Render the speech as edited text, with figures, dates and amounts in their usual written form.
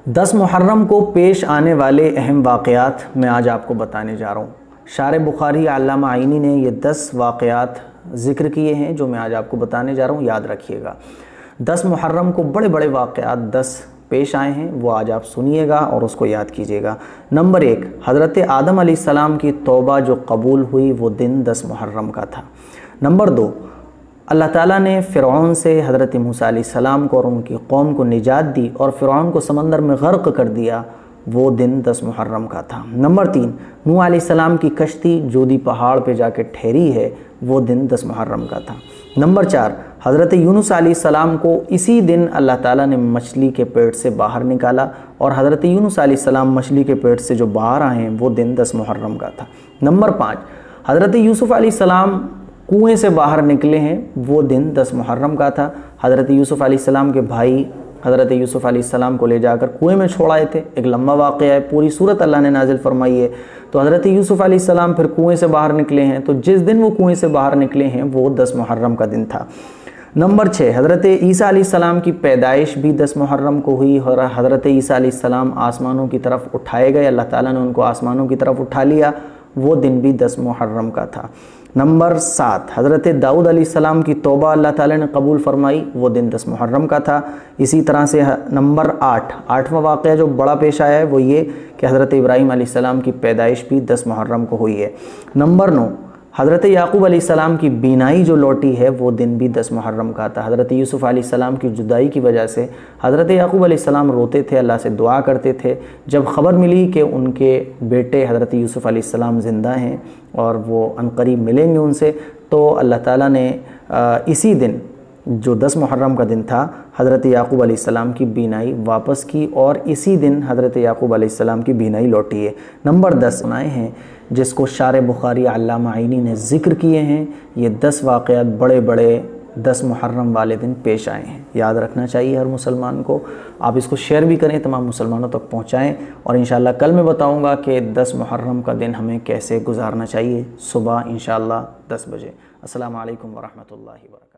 10 محرم کو پیش آنے والے اہم واقعات میں آج آپ کو بتانے جا رہا ہوں۔ شارح بخاری علامہ عینی نے یہ 10 واقعات ذکر کیے ہیں جو میں آج آپ کو بتانے جا رہا ہوں، یاد رکھیے گا۔ 10 محرم کو بڑے بڑے واقعات 10 پیش آئے ہیں، وہ آج آپ سنیے گا اور اس کو یاد کیجیے گا۔ نمبر 1، حضرت آدم علیہ السلام کی توبہ جو قبول ہوئی وہ دن 10 محرم کا تھا۔ نمبر 2، اللہ تعالیٰ نے فرعون سے حضرت موسیٰ علیہ السلام کو اور ان کی قوم کو نجات دی اور فرعون کو سمندر میں غرق کر دیا، وہ دن 10 محرم کا تھا۔ نمبر 3، نوح علیہ السلام کی کشتی جودی پہاڑ پہ جا کے ٹھہری ہے، وہ دن 10 محرم کا تھا۔ نمبر 4، حضرت یونس علیہ السلام کو اسی دن اللہ تعالیٰ نے مچھلی کے پیٹ سے باہر نکالا اور حضرت یونس علیہ السلام مچھلی کے پیٹ سے جو باہر آئے ہیں وہ دن 10 محرم کا تھا۔ نمبر 5، حضرت یوسف علیہ السلام کنویں سے باہر نکلے ہیں، وہ دن 10 محرم کا تھا۔ حضرت یوسف علیہ السلام کے بھائی حضرت یوسف علیہ السلام کو لے جا کر کنویں میں چھوڑائے تھے، ایک لمبا واقعہ ہے، پوری سورت اللہ نے نازل فرمائی ہے۔ تو حضرت یوسف علیہ السلام پھر کنویں سے باہر نکلے ہیں، تو جس دن وہ کنویں سے باہر نکلے ہیں وہ 10 محرم کا دن تھا۔ نمبر 6، حضرت عیسیٰ علیہ السلام کی پیدائش بھی 10 محرم کو ہوئی اور حضرت عیسیٰ علیہ السلام آسمانوں کی طرف اٹھائے گئے، اللہ تعالیٰ نے ان کو آسمانوں کی طرف اٹھا لیا، وہ دن بھی 10 محرم کا تھا۔ نمبر 7، حضرت داؤد علیہ السلام کی توبہ اللہ تعالیٰ نے قبول فرمائی، وہ دن 10 محرم کا تھا۔ اسی طرح سے نمبر 8واں واقعہ جو بڑا پیش آیا ہے وہ یہ کہ حضرت ابراہیم علیہ السلام کی پیدائش بھی 10 محرم کو ہوئی ہے۔ نمبر 9، حضرت یعقوب علیہ السلام کی بینائی جو لوٹی ہے وہ دن بھی 10 محرم کا تھا۔ حضرت یوسف علیہ السلام کی جدائی کی وجہ سے حضرت یعقوب علیہ السلام روتے تھے، اللہ سے دعا کرتے تھے۔ جب خبر ملی کہ ان کے بیٹے حضرت یوسف علیہ السلام زندہ ہیں اور وہ عنقریب ملیں گے ان سے، تو اللہ تعالیٰ نے اسی دن جو 10 محرم کا دن تھا حضرت یعقوب علیہ السلام کی بینائی واپس کی اور اسی دن حضرت یعقوب علیہ السلام کی بینائی لوٹی ہے۔ نمبر 10 سنائے ہیں جس کو شارح بخاری علامہ عینی نے ذکر کیے ہیں، یہ 10 واقعات بڑے بڑے 10 محرم والے دن پیش آئے ہیں، یاد رکھنا چاہیے ہر مسلمان کو۔ آپ اس کو شیئر بھی کریں، تمام مسلمانوں تک پہنچائیں، اور انشاءاللہ کل میں بتاؤں گا کہ 10 محرم کا دن ہمیں کیسے گزارنا چاہیے، صبح انشاءاللہ 10 بجے۔ السلام علیکم ورحمۃ اللہ وبرکاتہ۔